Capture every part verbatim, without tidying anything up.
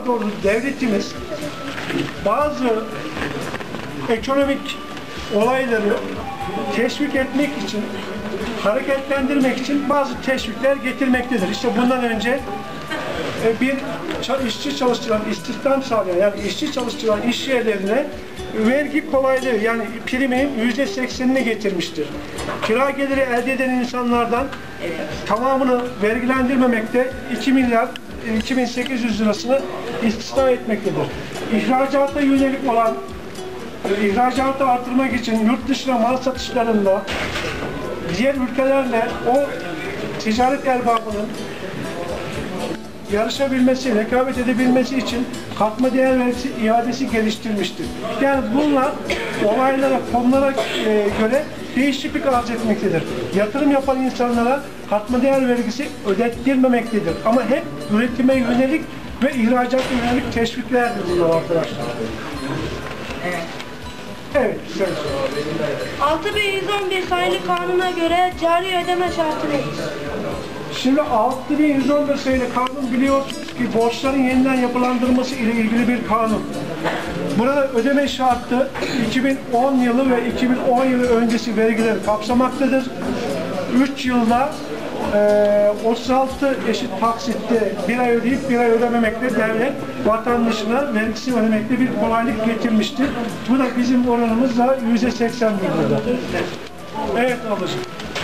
Doğru, devletimiz bazı ekonomik olayları teşvik etmek için, hareketlendirmek için bazı teşvikler getirmektedir. İşte bundan önce bir işçi çalıştıran, istihdam sağlayan, yani işçi çalıştıran iş yerlerine vergi kolaylığı, yani primin yüzde seksenini getirmiştir. Kira geliri elde eden insanlardan evet, tamamını vergilendirmemekte iki milyar iki bin sekiz yüz lirasını istisna etmektedir. İhracata yönelik olan, ihracatı artırmak için yurt dışına mal satışlarında diğer ülkelerle o ticaret erbabının yarışabilmesi, rekabet edebilmesi için katma değer vergisi iadesi geliştirmiştir. Yani bunlar olaylara, konulara e, göre değişiklik arz etmektedir. Yatırım yapan insanlara katma değer vergisi ödettirmemektedir. Ama hep üretime yönelik ve ihracata yönelik teşviklerdir bunlar arkadaşlar. Evet. Evet. altı bin yüz on bir sayılı kanuna göre cari ödeme şartı nedir? Şimdi altı bin yüz on bir sayılı kanun biliyorsunuz ki borçların yeniden yapılandırılması ile ilgili bir kanun. Burada ödeme şartı iki bin on yılı ve iki bin on yılı öncesi vergileri kapsamaktadır. üç yılda e, otuz altı eşit taksitte bir ay ödeyip bir ay ödememekle devlet vatandaşına vergisini ödemekte bir kolaylık getirmiştir. Bu da bizim oranımız da yüzde seksen burada. Evet ablacığım.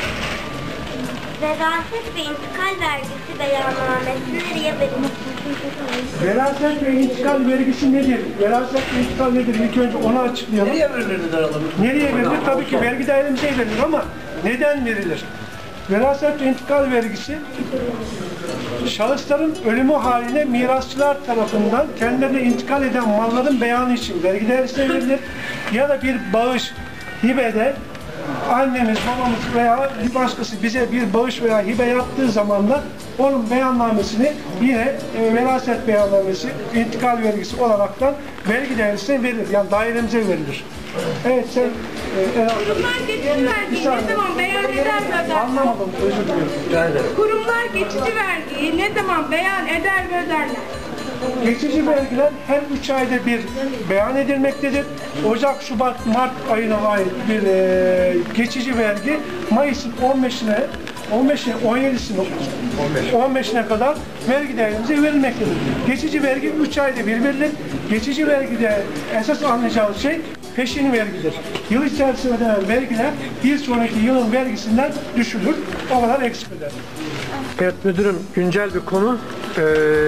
Veraset ve intikal vergisi beyannamesi nereye verilir? Veraset ve intikal vergisi nedir? Veraset ve intikal nedir? İlk önce onu açıklayalım. Nereye verilir? Nereye verilir? Tabii ki vergi dairemize verilir ama neden verilir? Veraset ve intikal vergisi şahısların ölümü haline mirasçılar tarafından kendilerine intikal eden malların beyanı için vergi dairesine verilir ya da bir bağış, hibede annemiz, babamız veya bir başkası bize bir bağış veya hibe yaptığı zaman da onun beyannamesini yine e, veraset beyannamesi, intikal vergisi olaraktan vergi dairesine verilir. Yani dairemize verilir. Evet sen... E, e, Kurumlar geçici vergiyi ne zaman beyan eder ve öder? Anlamadım, özür dilerim. Kurumlar geçici vergiyi ne zaman beyan eder ve öderler? Geçici vergiler her üç ayda bir beyan edilmektedir. Ocak, Şubat, Mart ayına ait bir e, geçici vergi Mayıs'ın on beşine, on beşine, on yedisine, on beşine kadar vergi dairemize verilmektedir. Geçici vergi üç ayda bir verilir. Geçici vergide esas anlayacağımız şey peşin vergidir. Yıl içerisinde ödenen vergiler bir sonraki yılın vergisinden düşülür. O kadar eksik öder. Evet müdürüm, güncel bir konu. Ee,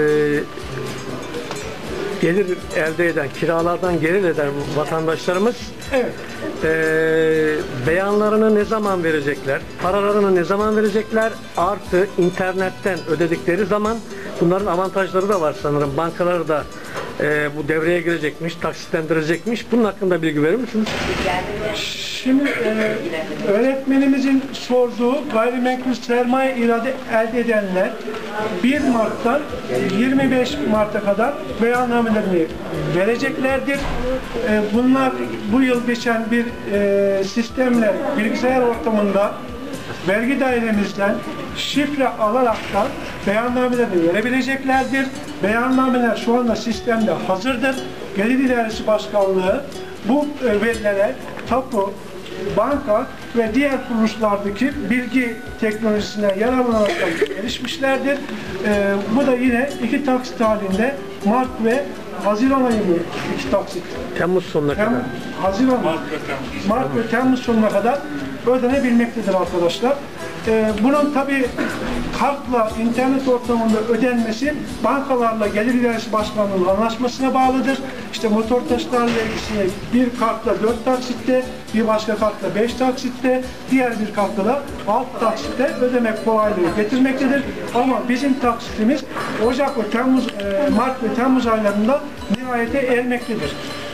gelir elde eden, kiralardan gelir eden vatandaşlarımız Evet. e, beyanlarını ne zaman verecekler, paralarını ne zaman verecekler, artı internetten ödedikleri zaman bunların avantajları da var sanırım. Bankaları da e, bu devreye girecekmiş, taksitlendirecekmiş. Bunun hakkında bilgi verir misiniz? Şimdi e, öğretmenimizin sorduğu gayrimenkul sermaye iradı elde edenler bir Mart'tan yirmi beş Mart'a kadar beyannamelerini vereceklerdir. E, bunlar bu yıl geçen bir e, sistemle bilgisayar ortamında vergi dairemizden şifre alaraktan beyannamelerini verebileceklerdir. Beyannameler şu anda sistemde hazırdır. Gelir İdaresi Başkanlığı bu e, verilere tapu, banka ve diğer kuruluşlardaki bilgi teknolojisine yararlanarak gelişmişlerdir. Ee, bu da yine iki taksit halinde Mart ve Haziran ayı bu iki taksit. Temmuz sonuna Tem, kadar. Haziran, Mart ve Temmuz. Mart ve Temmuz sonuna kadar ödenebilmektedir arkadaşlar. Ee, bunun tabi kartla internet ortamında ödenmesi bankalarla Gelir İdaresi Başkanlığı'nın anlaşmasına bağlıdır. İşte motor taşıtlar vergisini bir kartla dört taksitte, bir başka kartla beş taksitte, diğer bir kartla da altı taksitte ödemek kolaylığı getirmektedir. Ama bizim taksitimiz Ocak ve Temmuz, e, Mart ve Temmuz aylarında nihayete ermektedir.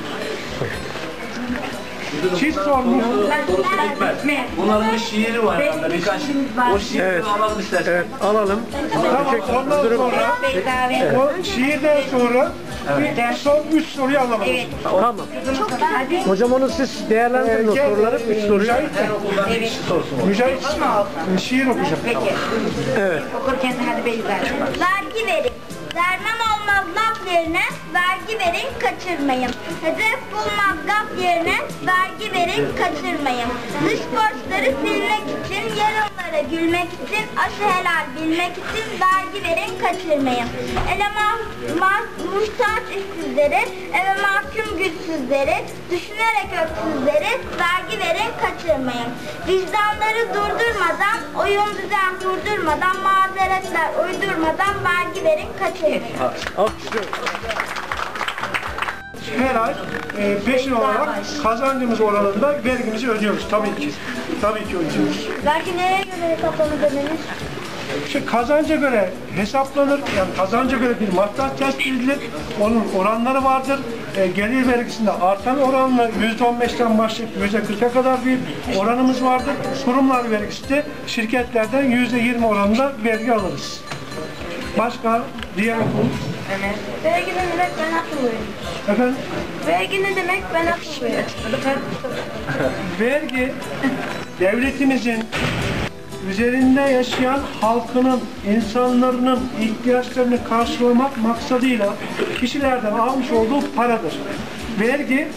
Siz sormuş. Bunların bir şiiri var herhalde, birkaç. O şiiri Evet. alalım istersen. Evet, alalım. Tamam, ondan sonra o şiirden sonra bir son üç soruyu alalım. Tamam. Hocam onu siz değerlendirin, o soruları, üç soruyu. Her okuldan bir kişi sorsun. Mücahit şiir okuyacak. Peki. Evet. Okurken hadi Beyza. Vergi verin. Derman olmaz laf yerine vergi verin kaçırmayın. Hedef bulmaz gaf yerine vergi verin kaçırmayın. Dış borçları silmek için, yarınlara gülmek için, aşı helal bilmek için vergi verin kaçırmayın. Ele ma- ma- muhtaç işsizleri, eve mahkum güçsüzleri, düşünerek öksüzleri vergi verin kaçırmayın. Vicdanları durdurmadan, oyun düzen kurdurmadan, mazeretler uydurmadan vergi verin kaçırmayın. Her ay e, peşin olarak kazancımız oranında vergimizi ödüyoruz tabii ki. Tabii ki ödüyoruz. Vergi nereye göre hesaplanır demeniz? İşte kazanca göre hesaplanır, yani kazanca göre bir maddiyat tespit edilir, onun oranları vardır. E, gelir vergisinde artan oranla yüzde on beşten başlayıp yüzde kırka kadar bir oranımız vardır. Kurumlar vergisi de şirketlerden yüzde yirmi oranında vergi alırız. Başka diğer konu. Evet. Vergi ne demek ben hatırlıyorum. Efendim? Vergi ne demek ben hatırlıyorum. Vergi devletimizin üzerinde yaşayan halkının, insanların ihtiyaçlarını karşılamak maksadıyla kişilerden almış olduğu paradır. Vergi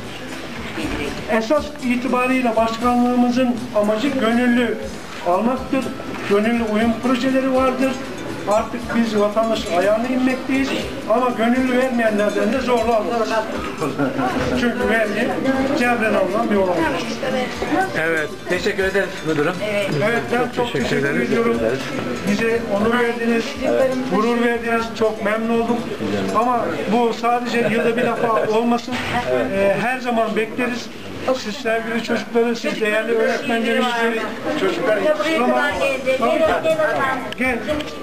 esas itibarıyla başkanlığımızın amacı gönüllü almaktır. Gönüllü uyum projeleri vardır. Artık biz vatandaşın ayağına inmekteyiz ama gönüllü vermeyenlerden de zorla alırız. Çünkü vergi cebren alınan bir olaydır. Evet. Teşekkür ederiz müdürüm. Evet, ben çok teşekkür, ediyorum. Bize onur verdiniz, gurur verdiniz, çok memnun olduk. Ama bu sadece yılda bir defa olmasın. Ee, her zaman bekleriz. Siz sevgili çocukları, siz değerli öğretmenlerimizi, çocuklar yetiştiremez. Gel.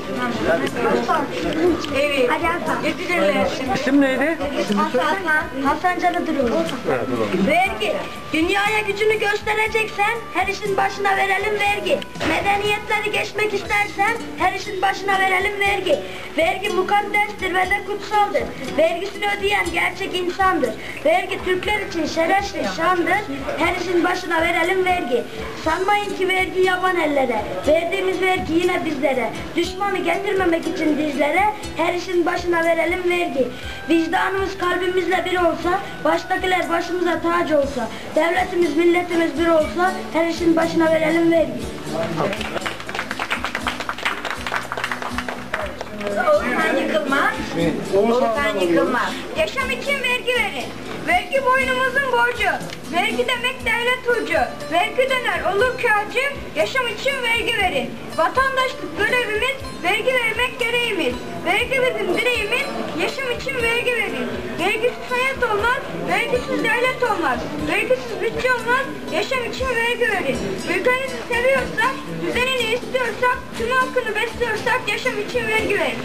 Evet. Hadi Hasan. Getirirler. İsim neydi? Hasan. Hasan Canı Durur. Vergi. Dünyaya gücünü göstereceksen her işin başına verelim vergi. Medeniyetleri geçmek istersen her işin başına verelim vergi. Vergi mukaddestir ve de kutsaldır. Vergisini ödeyen gerçek insandır. Vergi Türkler için şerefli şandır. Her işin başına verelim vergi. Sanmayın ki vergi yaban ellere. Verdiğimiz vergi yine bizlere. Düşmanı getirmemek için dizlere her işin başına verelim vergi. Vicdanımız kalbimizle bir olsa, baştakiler başımıza tac olsa, devletimiz milletimiz bir olsa her işin başına verelim vergi. Oğuzhan yıkılmaz. Oğuzhan yıkılmaz. Yaşam için vergi verin. Vergi boynumuzun borcu. Vergi demek devlet ucu. Vergi döner olur kârcı. Yaşam için vergi verin. Vatandaşlık görevimiz, vergi vermek gereğimiz. Vergi bizim direğimiz, yaşam için vergi verin. Vergisiz hayat olmaz, vergisiz devlet olmaz. Vergisiz bütçe olmaz, yaşam için vergi verin. Ülkenizi seviyorsak, düzenini istiyorsak, tüm halkını besliyorsak yaşam için vergi verin.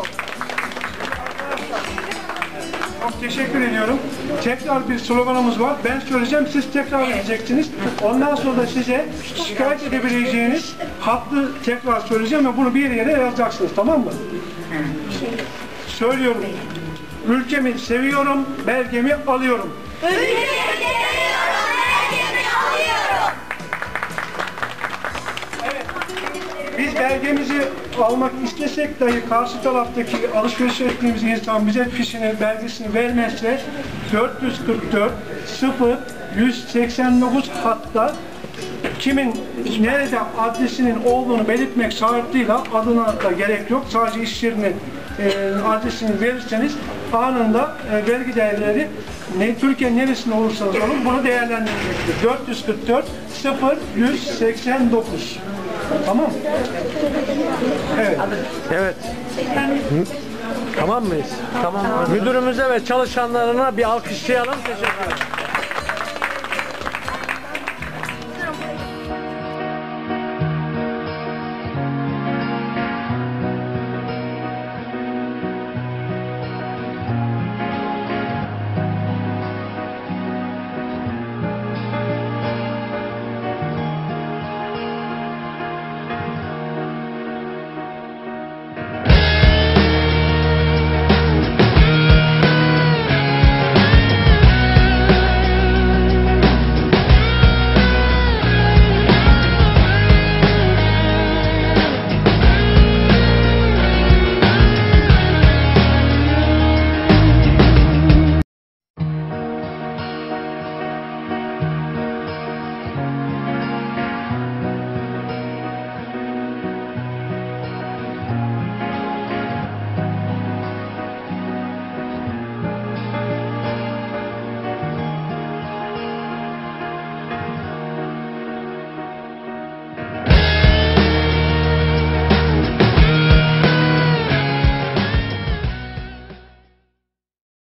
Çok teşekkür ediyorum. Tekrar bir sloganımız var. Ben söyleyeceğim, siz tekrar edeceksiniz. Ondan sonra da size şikayet edebileceğiniz haklı tekrar söyleyeceğim ve bunu bir yere yazacaksınız, tamam mı? Söylüyorum. Ülkemi seviyorum, belgemi alıyorum. Ülkemi seviyorum, belgemi alıyorum. Biz belgemizi almak istesek dahi karşı taraftaki alışveriş ettiğimiz insan bize fişini, belgesini vermezse dört yüz kırk dört sıfır yüz seksen dokuz hatta kimin nerede adresinin olduğunu belirtmek şartıyla adına da gerek yok. Sadece iş yerinin e, adresini verirseniz anında e, vergi değerleri ne, Türkiye'nin neresinde olursanız olun bunu değerlendirecektir. dört yüz kırk dört sıfır yüz seksen dokuz. Tamam mı? Evet. Evet. Hı? Tamam mıyız? Tamam. Müdürümüze ve çalışanlarına bir alkışlayalım. Teşekkür ederim.